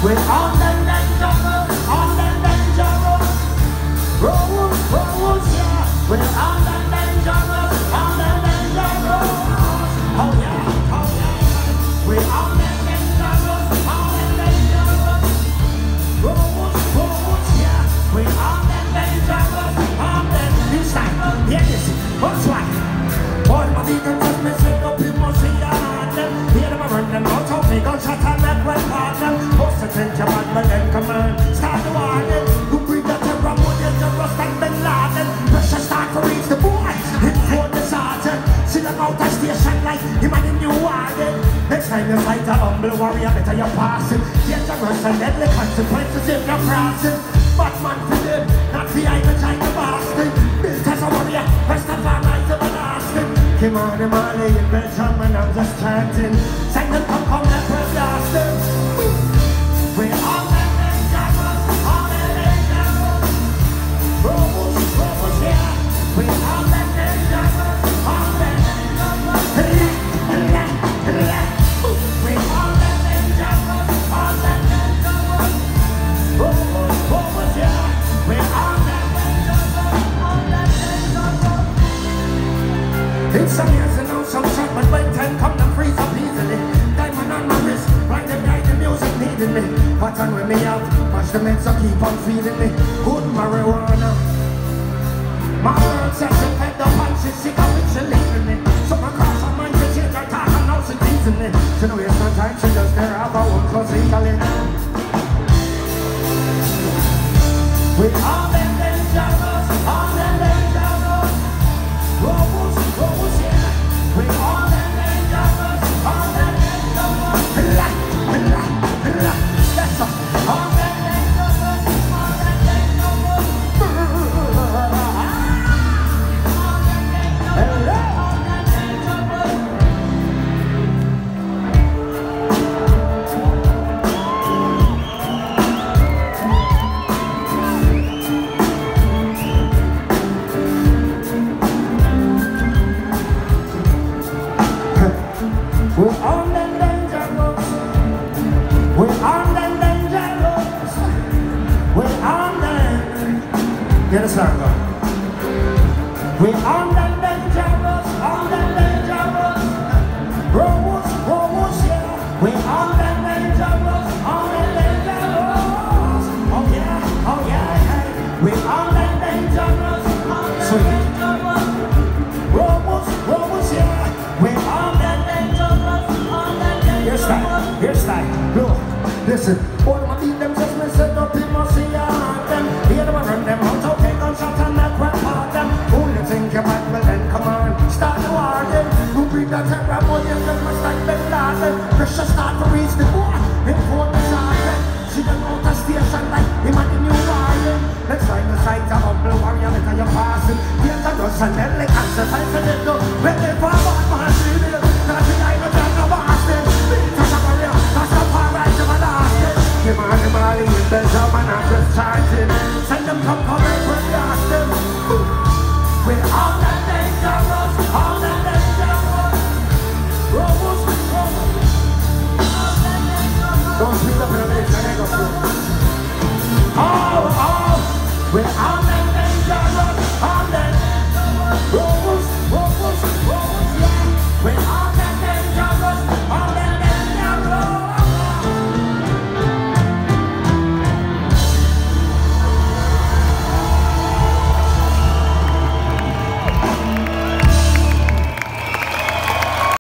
We're on the dangerous, on the dangerous roads, yeah. We're on the dangerous, on the dangerous. Oh yeah, oh yeah. We're on the dangerous, on the dangerous roads, yeah. We're on the dangerous, on the inside. Hear this, what's right? All my people just me sit up in my sea and them. Hear them run them out of me, gunshot and make one part them. Post attention, but then command. Start the war then. Who bring the terror, more dangerous than Bin Laden. Pressure start to reach the boy. Hit for the sergeant. See them out the station like him and the new warden. Next time you fight a humble warrior, better you pass it. Dangerous and deadly consequences if you're crossing. Batman for them, not the eye to China bastard. Built as a warrior, rest of our life everlasting. Came on in Marley in Belgium and I'm just chanting. Sang them come, let us blast them. We're on the dangerous, on the dangerous roads, yeah. We're on the dangerous, on the dangerous. We're on the dangerous, on the dangerous roads, yeah. We're on the dangerous, on the dangerous. It's some years and now some shot, but when 10 come them freeze up easily. Diamond on my wrist, right them guide the music needing me. Pattern with me out, watch the meds so keep on feeding me. Good marijuana. My girl says she fed up and she's sick of it, she leaving me. Some across her mind, she change her talk and now she teasing me. She don't waste no time, she just there have her own cause Italy. We are the dangerous, all the dangerous roads, yeah. We are the dangerous, all the dangerous. That's all. All the dangerous, all the dangerous. We're on the dangerous. We're on the dangerous. We're on the. Get a song going. We're on the dangerous, on the dangerous roads, yeah. We're on the dangerous, on the dangerous. Oh yeah, yeah. We're on the dangerous, on the dangerous roads, yeah. We're on the dangerous, on the dangerous. Here's that. Look, listen. All my beat them just me set up in my sea and them. Hear them run them out, okay, gunshot and make one part them. Only think you might well then come on, start the war then. Who bring the terror, more than them must like Bin Laden. Pressure start to reach the boy, hit for the sergeant. See them out the station like him and the new warden. Let's find the sight of humble warrior, better you pass it. Dangerous and deadly consequences if you ready for one man.